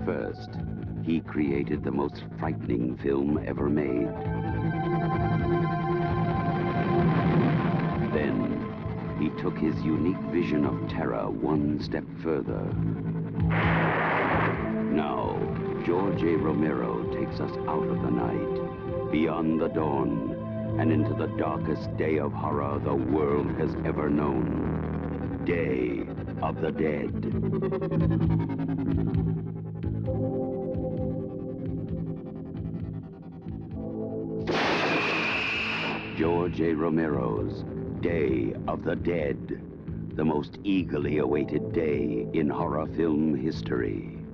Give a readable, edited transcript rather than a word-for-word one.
first, he created the most frightening film ever made. Then, he took his unique vision of terror one step further. Now, George A. Romero takes us out of the night, beyond the dawn, and into the darkest day of horror the world has ever known. Day of the Dead. George A. Romero's Day of the Dead, the most eagerly awaited day in horror film history.